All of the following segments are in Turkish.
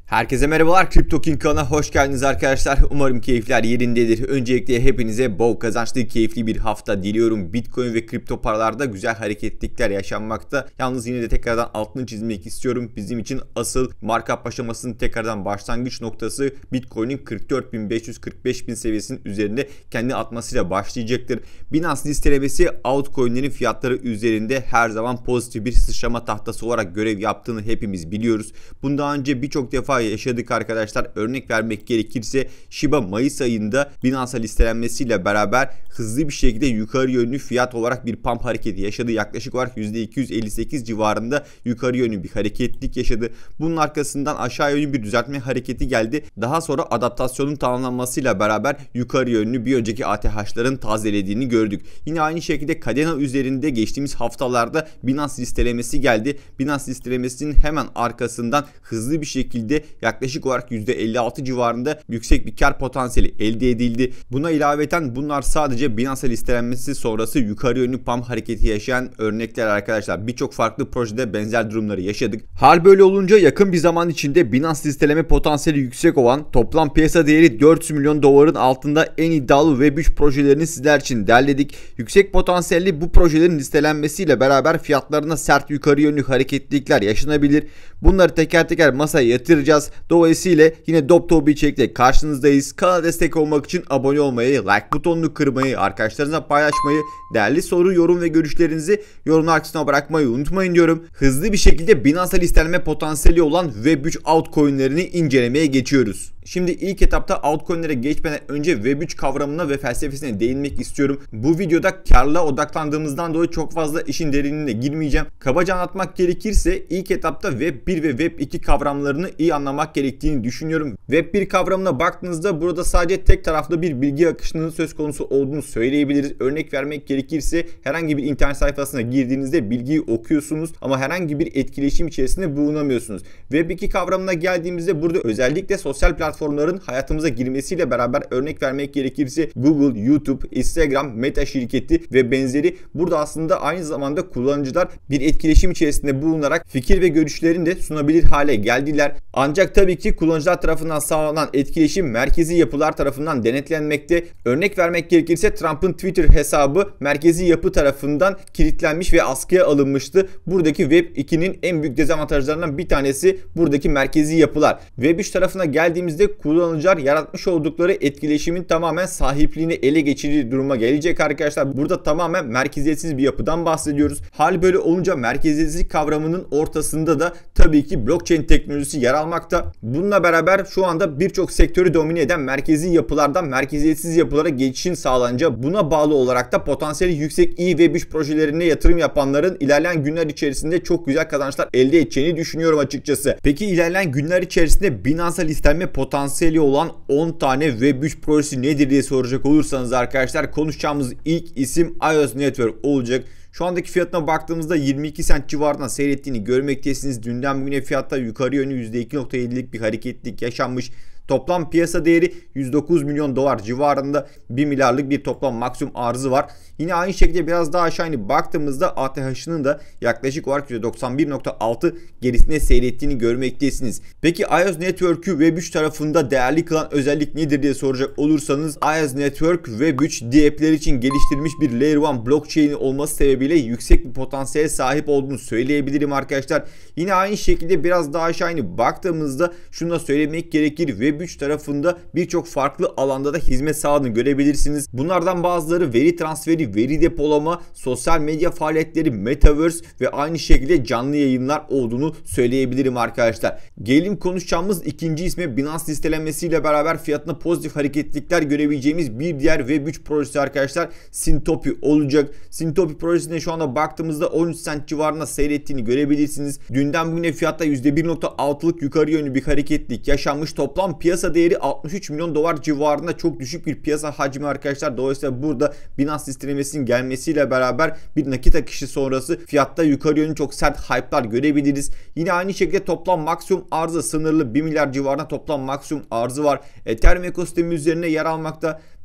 Herkese merhabalar, Crypto King kanalına hoş geldiniz arkadaşlar. Umarım keyifler yerindedir. Öncelikle hepinize bol kazançlı, keyifli bir hafta diliyorum. Bitcoin ve kripto paralarda güzel hareketlikler yaşanmakta. Yalnız yine de tekrardan altını çizmek istiyorum. Bizim için asıl markup aşamasının tekrardan başlangıç noktası Bitcoin'in 44.500-45.000 seviyesinin üzerinde kendi atmasıyla başlayacaktır. Binance listelemesi altcoin'lerin fiyatları üzerinde her zaman pozitif bir sıçrama tahtası olarak görev yaptığını hepimiz biliyoruz. Bundan önce birçok defa yaşadık arkadaşlar. Örnek vermek gerekirse Shiba Mayıs ayında Binance'a listelenmesiyle beraber hızlı bir şekilde yukarı yönlü fiyat olarak bir pump hareketi yaşadı. Yaklaşık olarak %258 civarında yukarı yönlü bir hareketlik yaşadı. Bunun arkasından aşağı yönlü bir düzeltme hareketi geldi. Daha sonra adaptasyonun tamamlanmasıyla beraber yukarı yönlü bir önceki ATH'ların tazelediğini gördük. Yine aynı şekilde Kadena üzerinde geçtiğimiz haftalarda Binance listelemesi geldi. Binance listelemesinin hemen arkasından hızlı bir şekilde yaklaşık olarak %56 civarında yüksek bir kar potansiyeli elde edildi. Buna ilaveten bunlar sadece Binance listelenmesi sonrası yukarı yönlü pump hareketi yaşayan örnekler arkadaşlar. Birçok farklı projede benzer durumları yaşadık. Hal böyle olunca yakın bir zaman içinde Binance listeleme potansiyeli yüksek olan, toplam piyasa değeri 400 milyon doların altında en iddialı Web3 projelerini sizler için derledik. Yüksek potansiyelli bu projelerin listelenmesiyle beraber fiyatlarına sert yukarı yönlü hareketlilikler yaşanabilir. Bunları teker teker masaya yatıracağız. Dolayısıyla yine Dop içerikle karşınızdayız. Kanala destek olmak için abone olmayı, like butonunu kırmayı, arkadaşlarınızla paylaşmayı, değerli soru, yorum ve görüşlerinizi yorumlar kısmına bırakmayı unutmayın diyorum. Hızlı bir şekilde Binance'a listelenme potansiyeli olan Web3 altcoin'lerini incelemeye geçiyoruz. Şimdi ilk etapta altcoin'lere geçmeden önce Web3 kavramına ve felsefesine değinmek istiyorum. Bu videoda karla odaklandığımızdan dolayı çok fazla işin derinliğine girmeyeceğim. Kabaca anlatmak gerekirse ilk etapta Web1 ve Web2 kavramlarını iyi anlamak gerektiğini düşünüyorum. Web1 kavramına baktığınızda burada sadece tek taraflı bir bilgi akışının söz konusu olduğunu söyleyebiliriz. Örnek vermek gerekirse herhangi bir internet sayfasına girdiğinizde bilgiyi okuyorsunuz ama herhangi bir etkileşim içerisinde bulunamıyorsunuz. Web2 kavramına geldiğimizde burada özellikle sosyal platformların hayatımıza girmesiyle beraber örnek vermek gerekirse Google, YouTube, Instagram, Meta şirketi ve benzeri burada aslında aynı zamanda kullanıcılar bir etkileşim içerisinde bulunarak fikir ve görüşlerini de sunabilir hale geldiler. Ancak tabii ki kullanıcılar tarafından sağlanan etkileşim merkezi yapılar tarafından denetlenmekte. Örnek vermek gerekirse Trump'ın Twitter hesabı merkezi yapı tarafından kilitlenmiş ve askıya alınmıştı. Buradaki Web2'nin en büyük dezavantajlarından bir tanesi buradaki merkezi yapılar. Web3 tarafına geldiğimizde kullanıcılar yaratmış oldukları etkileşimin tamamen sahipliğini ele geçirdiği duruma gelecek arkadaşlar. Burada tamamen merkeziyetsiz bir yapıdan bahsediyoruz. Hal böyle olunca merkeziyetsizlik kavramının ortasında da tabii ki blockchain teknolojisi yer almakta. Bununla beraber şu anda birçok sektörü domine eden merkezi yapılardan merkeziyetsiz yapılara geçişin sağlanınca buna bağlı olarak da potansiyeli yüksek iyi Web3 projelerine yatırım yapanların ilerleyen günler içerisinde çok güzel kazançlar elde edeceğini düşünüyorum açıkçası. Peki ilerleyen günler içerisinde Binance'a listelenme potansiyeli olan 10 tane Web3 projesi nedir diye soracak olursanız arkadaşlar, konuşacağımız ilk isim iOS Network olacak. Şu andaki fiyatına baktığımızda 22 sent civarında seyrettiğini görmektesiniz. Dünden bugüne fiyatta yukarı yönlü %2.7'lik bir hareketlilik yaşanmış. Toplam piyasa değeri 109 milyon dolar civarında, 1 milyarlık bir toplam maksimum arzı var. Yine aynı şekilde biraz daha aşağı baktığımızda ATH'ının da yaklaşık olarak %91.6 gerisine seyrettiğini görmektesiniz. Peki iOS Network'ü Web3 tarafında değerli kılan özellik nedir diye soracak olursanız, iOS Network Web3 DApp'ler için geliştirilmiş bir Layer 1 blockchain olması sebebiyle yüksek bir potansiyele sahip olduğunu söyleyebilirim arkadaşlar. Yine aynı şekilde biraz daha aşağı baktığımızda şunu da söylemek gerekir. Web3 tarafında birçok farklı alanda da hizmet sağladığını görebilirsiniz. Bunlardan bazıları veri transferi, veri depolama, sosyal medya faaliyetleri, metaverse ve aynı şekilde canlı yayınlar olduğunu söyleyebilirim arkadaşlar. Gelelim konuşacağımız ikinci isme. Binance listelenmesiyle beraber fiyatına pozitif hareketlilikler görebileceğimiz bir diğer Web3 projesi arkadaşlar Synthopy olacak. Synthopy projesine şu anda baktığımızda 13 sent civarında seyrettiğini görebilirsiniz. Dünden bugüne fiyatta %1.6'lık yukarı yönlü bir hareketlilik yaşanmış. Toplam piyasa değeri 63 milyon dolar civarında, çok düşük bir piyasa hacmi arkadaşlar. Dolayısıyla burada Binance listelemesinin gelmesiyle beraber bir nakit akışı sonrası fiyatta yukarı yönlü çok sert hype'lar görebiliriz. Yine aynı şekilde toplam maksimum arzı sınırlı, 1 milyar civarında toplam maksimum arzı var. Ethereum ekosistemi üzerine yer almakta.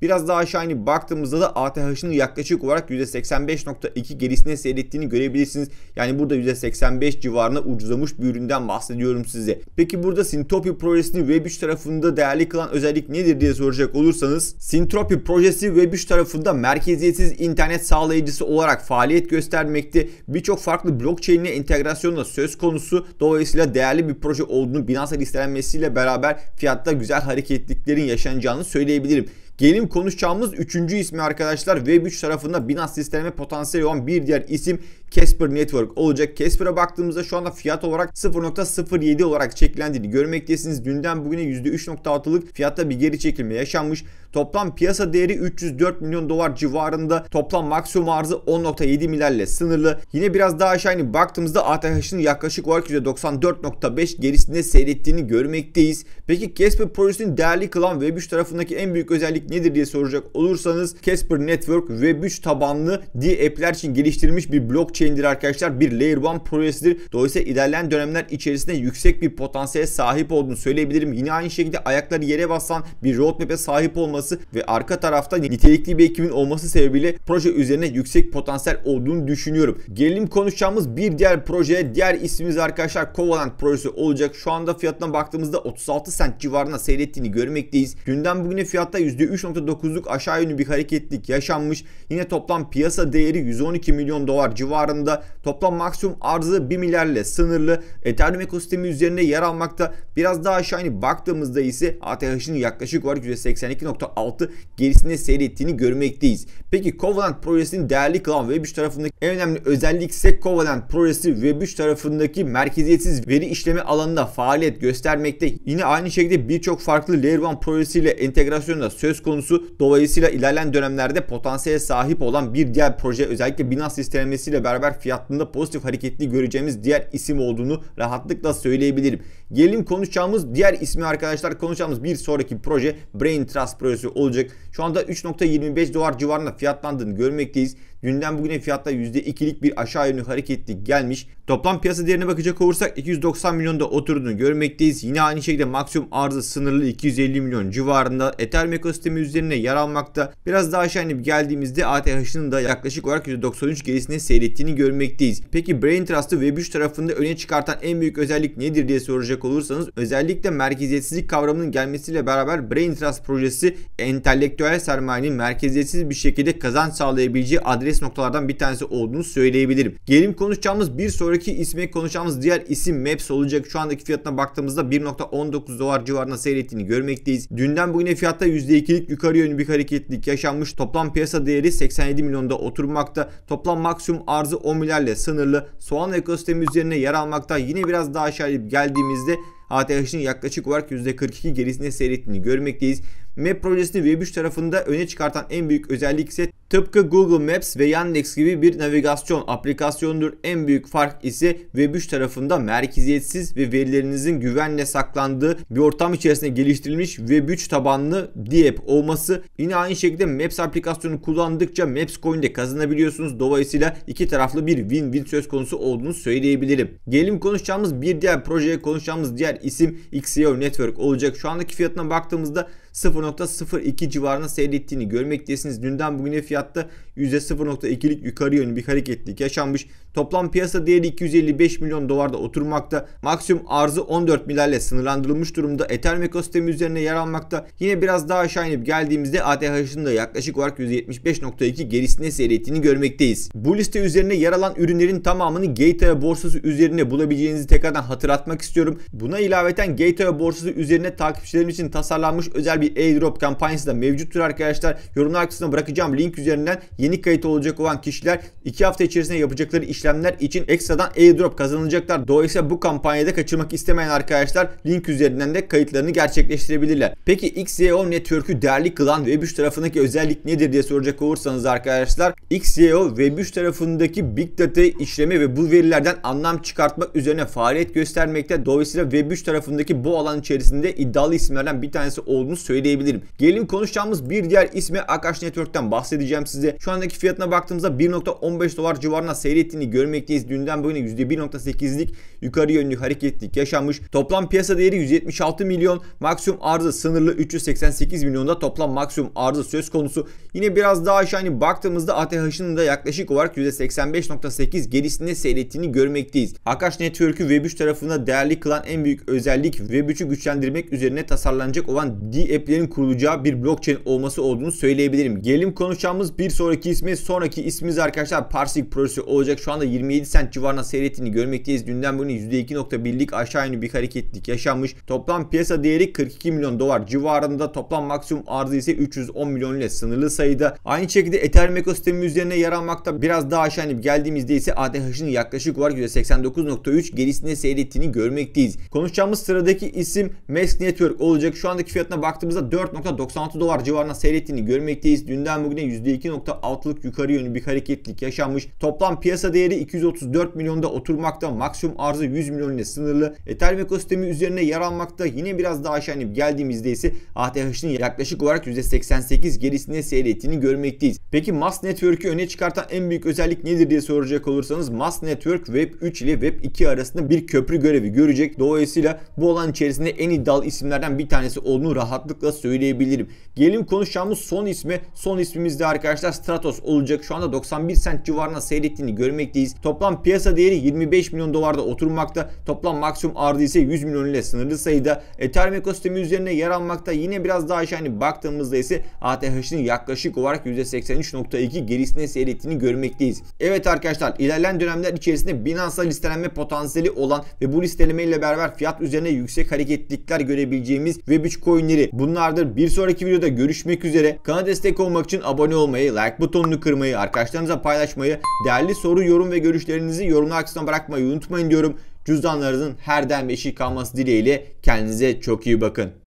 Biraz daha aşağı inip baktığımızda da ATH'ın yaklaşık olarak %85.2 gerisine seyrettiğini görebilirsiniz. Yani burada %85 civarına ucuzlamış bir üründen bahsediyorum size. Peki burada Synthropy projesini Web3 tarafında değerli kılan özellik nedir diye soracak olursanız, Synthropy projesi Web3 tarafında merkeziyetsiz internet sağlayıcısı olarak faaliyet göstermekte. Birçok farklı blockchain ile entegrasyonla söz konusu. Dolayısıyla değerli bir proje olduğunu, Binance listelenmesiyle beraber fiyatta güzel hareketliliklerin yaşanacağını söyleyebilirim. Gelelim konuşacağımız 3. ismi arkadaşlar. Web3 tarafında Binance listeleme potansiyeli olan bir diğer isim Casper Network olacak. Casper'a baktığımızda şu anda fiyat olarak 0.07 olarak çekilendiğini görmektesiniz. Dünden bugüne %3.6'lık fiyatta bir geri çekilme yaşanmış. Toplam piyasa değeri 304 milyon dolar civarında. Toplam maksimum arzı 10.7 milyarla sınırlı. Yine biraz daha aşağı inip baktığımızda ATH'ın yaklaşık olarak %94.5 gerisinde seyrettiğini görmekteyiz. Peki Casper projesini değerli kılan Web3 tarafındaki en büyük özellik nedir diye soracak olursanız, Casper Network Web3 tabanlı D-app'ler için geliştirilmiş bir blockchain'dir arkadaşlar. Bir Layer 1 projesidir. Dolayısıyla ilerleyen dönemler içerisinde yüksek bir potansiyele sahip olduğunu söyleyebilirim. Yine aynı şekilde ayakları yere basan bir roadmap'e sahip olması ve arka tarafta nitelikli bir ekibin olması sebebiyle proje üzerine yüksek potansiyel olduğunu düşünüyorum. Gelelim konuşacağımız bir diğer projeye. Diğer ismimiz arkadaşlar Covalent projesi olacak. Şu anda fiyatına baktığımızda 36 cent civarında seyrettiğini görmekteyiz. Dünden bugüne fiyatta %3.9'luk aşağı yönlü bir hareketlilik yaşanmış. Yine toplam piyasa değeri 112 milyon dolar civarında. Toplam maksimum arzı 1 milyarla sınırlı. Ethereum ekosistemi üzerinde yer almakta. Biraz daha aşağı inip baktığımızda ise ATH'ın yaklaşık olarak %82.6 gerisinde seyrettiğini görmekteyiz. Peki Covalent projesinin değerli kılan Web3 tarafındaki en önemli özellik ise Covalent projesi Web3 tarafındaki merkeziyetsiz veri işleme alanında faaliyet göstermekte. Yine aynı şekilde birçok farklı Layer 1 projesiyle entegrasyonda söz konusu. Dolayısıyla ilerleyen dönemlerde potansiyele sahip olan bir diğer proje, özellikle Binance listelenmesiyle beraber fiyatında pozitif hareketli göreceğimiz diğer isim olduğunu rahatlıkla söyleyebilirim. Gelelim konuşacağımız diğer ismi arkadaşlar. Konuşacağımız bir sonraki proje Brain Trust projesi olacak. Şu anda 3.25 dolar civarında fiyatlandığını görmekteyiz. Dünden bugüne fiyatta %2'lik bir aşağı yönlü hareketlik gelmiş. Toplam piyasa değerine bakacak olursak 290 milyonda oturduğunu görmekteyiz. Yine aynı şekilde maksimum arzı sınırlı 250 milyon civarında. Ethereum ekosistemi üzerine yer almakta. Biraz daha aşağı inip geldiğimizde ATH'ın da yaklaşık olarak %93 gerisine seyrettiğini görmekteyiz. Peki Brain Trust'ı Web3 tarafında öne çıkartan en büyük özellik nedir diye soracak olursanız, özellikle merkeziyetsizlik kavramının gelmesiyle beraber Brain Trust projesi entelektüel sermayenin merkeziyetsiz bir şekilde kazanç sağlayabileceği adres noktalardan bir tanesi olduğunu söyleyebilirim. Gelelim konuşacağımız bir sonraki ismi, konuşacağımız diğer isim Maps olacak. Şu andaki fiyatına baktığımızda 1.19 dolar civarında seyrettiğini görmekteyiz. Dünden bugüne fiyatta %2'lik yukarı yönlü bir hareketlilik yaşanmış. Toplam piyasa değeri 87 milyonda oturmakta. Toplam maksimum arzı 10 milyarla sınırlı. Soğan ekosistemi üzerine yer almakta. Yine biraz daha aşağıya geldiğimizde ATH'ın yaklaşık olarak %42 gerisine seyrettiğini görmekteyiz. Map projesini Web3 tarafında öne çıkartan en büyük özellik ise tıpkı Google Maps ve Yandex gibi bir navigasyon aplikasyondur. En büyük fark ise Web3 tarafında merkeziyetsiz ve verilerinizin güvenle saklandığı bir ortam içerisinde geliştirilmiş Web3 tabanlı D-app olması. Yine aynı şekilde Maps aplikasyonu kullandıkça Maps Coin'de kazanabiliyorsunuz. Dolayısıyla iki taraflı bir win-win söz konusu olduğunu söyleyebilirim. Gelelim konuşacağımız bir diğer projeye, konuşacağımız diğer isim XAO Network olacak. Şu andaki fiyatına baktığımızda 0.02 civarında seyrettiğini görmektesiniz. Dünden bugüne fiyatta %0.2'lik yukarı yönlü bir hareketlilik yaşanmış. Toplam piyasa değeri 255 milyon dolarda oturmakta. Maksimum arzı 14 milyarla sınırlandırılmış durumda. Ethereum ekosistemi üzerine yer almakta. Yine biraz daha aşağı inip geldiğimizde ATH'ın da yaklaşık olarak %75.2 gerisine seyrettiğini görmekteyiz. Bu liste üzerine yer alan ürünlerin tamamını Gateway borsası üzerine bulabileceğinizi tekrardan hatırlatmak istiyorum. Buna ilaveten Gateway borsası üzerine takipçilerim için tasarlanmış özel bir airdrop kampanyası da mevcuttur arkadaşlar. Yorumlar kısmına bırakacağım link üzerinden yeni kayıt olacak olan kişiler 2 hafta içerisinde yapacakları işlemler için ekstradan airdrop kazanılacaklar. Dolayısıyla bu kampanyada kaçırmak istemeyen arkadaşlar link üzerinden de kayıtlarını gerçekleştirebilirler. Peki XAO Network'ü değerli kılan Web3 tarafındaki özellik nedir diye soracak olursanız arkadaşlar, XAO Web3 tarafındaki Big Data işlemi ve bu verilerden anlam çıkartmak üzerine faaliyet göstermekte. Dolayısıyla Web3 tarafındaki bu alan içerisinde iddialı isimlerden bir tanesi olduğunu söylüyorum. söyleyebilirim. Gelelim konuşacağımız bir diğer ismi Akash Network'ten bahsedeceğim size. Şu andaki fiyatına baktığımızda 1.15 dolar civarına seyrettiğini görmekteyiz. Dünden bugüne %1.8'lik yukarı yönlü hareketlilik yaşanmış. Toplam piyasa değeri 176 milyon. Maksimum arzı sınırlı 388 milyonda toplam maksimum arzı söz konusu. Yine biraz daha aşağı baktığımızda ATH'ın da yaklaşık olarak %85.8 gerisinde seyrettiğini görmekteyiz. Akash Network'ü Web3 tarafında değerli kılan en büyük özellik Web3'ü güçlendirmek üzerine tasarlanacak olan D-App'lerin kurulacağı bir blockchain olması olduğunu söyleyebilirim. Gelelim konuşacağımız bir sonraki ismi. Sonraki ismimiz arkadaşlar Parsec projesi olacak. Şu anda 27 cent civarına seyrettiğini görmekteyiz. Dünden bugüne %2.1'lik aşağı yönlü bir hareketlilik yaşanmış. Toplam piyasa değeri 42 milyon dolar civarında. Toplam maksimum arzı ise 310 milyon ile sınırlı sayıda. Aynı şekilde Ethereum ekosistemi üzerine yer almakta. Biraz daha aşağı geldiğimizde ise ATH'ın yaklaşık olarak %89.3 gerisinde seyrettiğini görmekteyiz. Konuşacağımız sıradaki isim Mask Network olacak. Şu andaki fiyatına baktığımızda 4.96 dolar civarına seyrettiğini görmekteyiz. Dünden bugüne %2.6'lık yukarı yönlü bir hareketlilik yaşanmış. Toplam piyasa değeri 234 milyonda oturmakta. Maksimum arzı 100 milyon ile sınırlı. Ethereum ekosistemi üzerine yer almakta. Yine biraz daha aşağı geldiğimizde ise ATH'ın yaklaşık olarak %88 gerisinde seyrettiğini görmekteyiz. Peki Mask Network'ü öne çıkartan en büyük özellik nedir diye soracak olursanız, Mask Network Web 3 ile Web 2 arasında bir köprü görevi görecek. Dolayısıyla bu alan içerisinde en iddialı isimlerden bir tanesi olduğunu rahatlıkla söyleyebilirim. Gelelim konuşacağımız son isme. Son ismimiz de arkadaşlar Stratos olacak. Şu anda 91 cent civarına seyrettiğini görmekteyiz. Toplam piyasa değeri 25 milyon dolarda oturmakta. Toplam maksimum arzı ise 100 milyon ile sınırlı sayıda. Ethereum ekosistemi üzerine yer almakta. Yine biraz daha aşağı baktığımızda ise ATH'ın yaklaşık olarak %83.2 gerisine seyrettiğini görmekteyiz. Evet arkadaşlar, ilerleyen dönemler içerisinde Binance'da listelenme potansiyeli olan ve bu listeleme ile beraber fiyat üzerine yüksek hareketlilikler görebileceğimiz Web3 coinleri bunlardır. Bir sonraki videoda görüşmek üzere. Kanala destek olmak için abone olmayı, like butonunu kırmayı, arkadaşlarınıza paylaşmayı, değerli soru, yorum ve görüşlerinizi yorumlar kısmına bırakmayı unutmayın diyorum. Cüzdanlarınızın her daim eşik kalması dileğiyle kendinize çok iyi bakın.